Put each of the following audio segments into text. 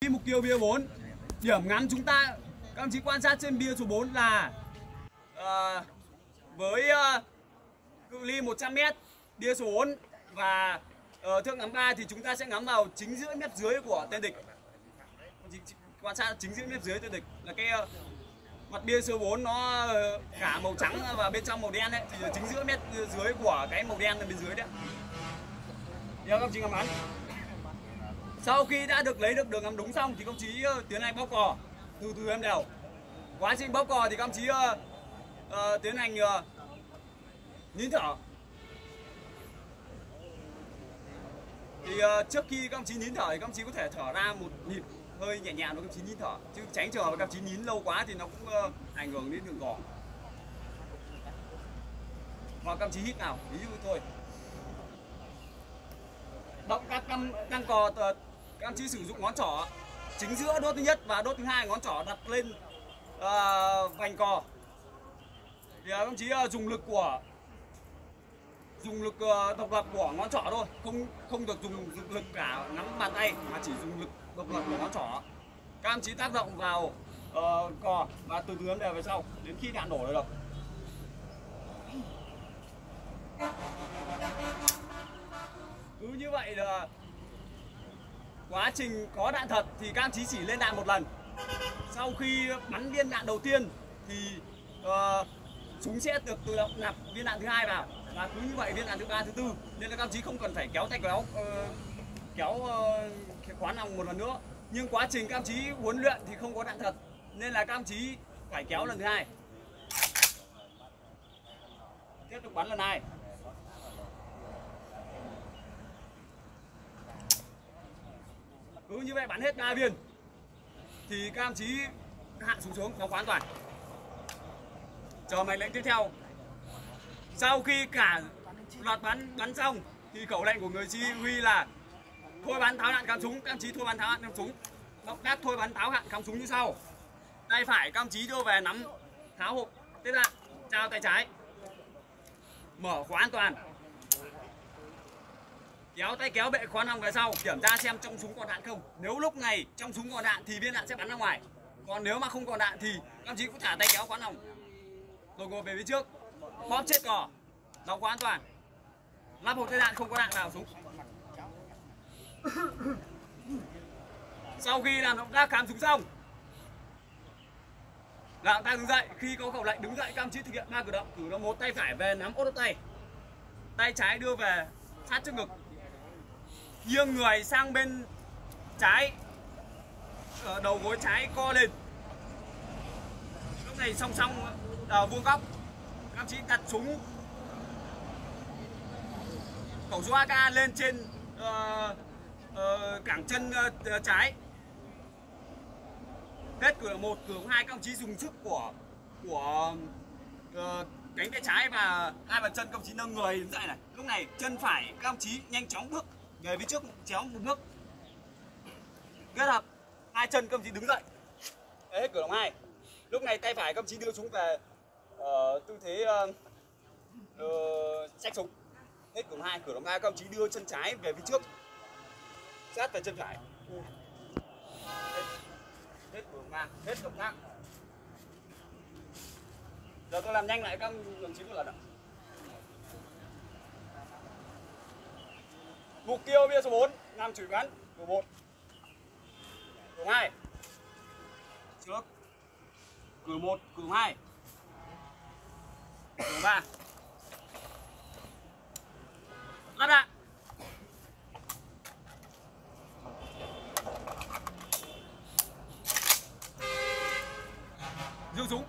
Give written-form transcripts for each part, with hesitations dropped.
Mục tiêu bia 4. Điểm ngắm chúng ta, các đồng chí quan sát trên bia số 4 là với cự ly 100m bia số 4 và thước ngắm 3 thì chúng ta sẽ ngắm vào chính giữa mép dưới của tên địch. Quan sát chính giữa mép dưới tên địch là cái mặt bia số 4 nó cả màu trắng và bên trong màu đen đấy, thì chính giữa mép dưới của cái màu đen bên dưới đấy. Các đồng chí ngắm bắn. Sau khi đã lấy được đường ngắm đúng xong thì các đồng chí tiến hành bóp cò từ từ em đều. Quá trình bóp cò thì các đồng chí tiến hành nín thở. Thì trước khi các đồng chí nín thở thì các đồng chí có thể thở ra một nhịp hơi nhẹ nhàng để các đồng chí nín thở, chứ tránh trường hợp các đồng chí nín lâu quá thì nó cũng ảnh hưởng đến đường cỏ. Hoặc các đồng chí hít nào, ví dụ thôi. Động các căng cò, các đồng chí sử dụng ngón trỏ chính giữa đốt thứ nhất và đốt thứ hai, ngón trỏ đặt lên vành cò. Thì các đồng chí dùng lực độc lập của ngón trỏ thôi, không được dùng lực cả nắm bàn tay mà chỉ dùng lực độc lập của ngón trỏ. Các đồng chí tác động vào cò và từ từ đều về sau đến khi đạn nổ được. Cứ như vậy là quá trình có đạn thật thì các đồng chí chỉ lên đạn một lần. Sau khi bắn viên đạn đầu tiên thì súng sẽ được tự động nạp viên đạn thứ hai vào, và cứ như vậy viên đạn thứ ba, thứ tư, nên là các đồng chí không cần phải kéo tay kéo khóa nòng một lần nữa. Nhưng quá trình các đồng chí huấn luyện thì không có đạn thật nên là các đồng chí phải kéo lần thứ hai, tiếp tục bắn lần hai. Cứ như vậy bắn hết 3 viên thì các đồng chí hạ súng xuống phóng khóa an toàn, chờ mệnh lệnh tiếp theo. Sau khi cả loạt bắn xong thì khẩu lệnh của người chỉ huy là thôi bắn tháo đạn cắm súng. Các đồng chí thôi bắn tháo đạn cắm súng. Động tác thôi bắn tháo đạn cắm súng như sau: tay phải các đồng chí đưa về nắm tháo hộp tiếp đạn, trao tay trái, mở khóa an toàn, kéo bệ khóa nòng về sau, kiểm tra xem trong súng còn đạn không. Nếu lúc này trong súng còn đạn thì viên đạn sẽ bắn ra ngoài, còn nếu mà không còn đạn thì các đồng chí cũng thả tay kéo khóa nòng rồi ngồi về phía trước, bóp chết cò, đóng khóa an toàn, lắp hộp tay đạn không có đạn vào súng. Sau khi làm động tác khám súng xong, làm ta đứng dậy. Khi có khẩu lệnh đứng dậy, các đồng chí thực hiện 3 cử động. Cử động 1, tay phải về nắm ốt đốt tay, tay trái đưa về sát trước ngực, nghiêng người sang bên trái, đầu gối trái co lên. Lúc này song song vuông góc, các đồng chí đặt súng khẩu súng AK lên trên cẳng chân trái. Hết cử động 1, cử động 2 các đồng chí dùng sức của cánh tay trái và hai bàn chân các đồng chí nâng người đứng dậy này. Lúc này chân phải các đồng chí nhanh chóng bước về phía trước chéo một bước, kết hợp hai chân các đồng chí đứng dậy. Đấy, hết cử động 2. Lúc này tay phải các đồng chí đưa súng về tư thế xách súng. Hết cử động 2, cử động 3 các đồng chí đưa chân trái về phía trước sát về chân phải. Hết cử động 3, hết động tác. Giờ tôi làm nhanh lại các đồng chí một lần ạ. Mục tiêu bia số 4 làm chửi bắn. Cử 1, cử 2 trước, cử 1, cử 2, cử 3, lắp đạn. Giữ súng.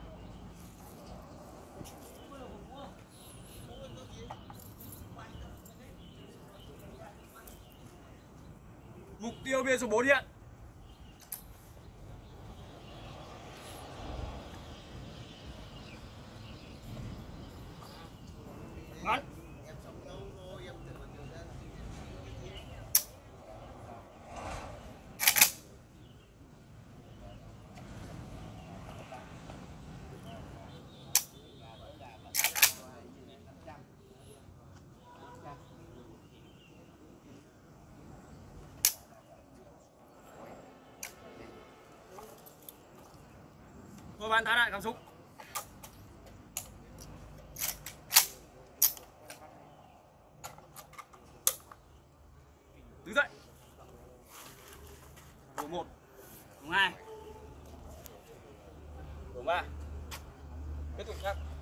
Mục tiêu bia số 4 hiện. Bắn. Thôi bạn thả lại cảm xúc. Đứng dậy. Thủ 1, thủ 2, thủ 3. Tiếp tục chắc.